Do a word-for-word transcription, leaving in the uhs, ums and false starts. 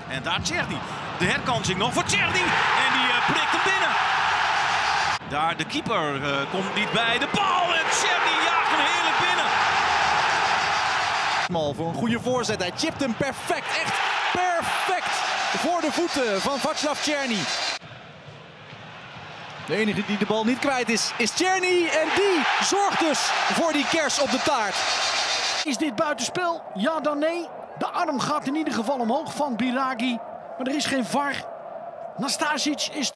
En daar Černý. De herkansing nog voor Černý. En die uh, prikt hem binnen. Daar de keeper uh, komt niet bij de bal. En Černý jaagt hem heerlijk binnen. Voor een goede voorzet. Hij chipt hem perfect. Echt perfect. Voor de voeten van Václav Černý. De enige die de bal niet kwijt is, is Černý. En die zorgt dus voor die kers op de taart. Is dit buitenspel? Ja dan nee. De arm gaat in ieder geval omhoog van Biragi. Maar er is geen V A R. Nastasic is...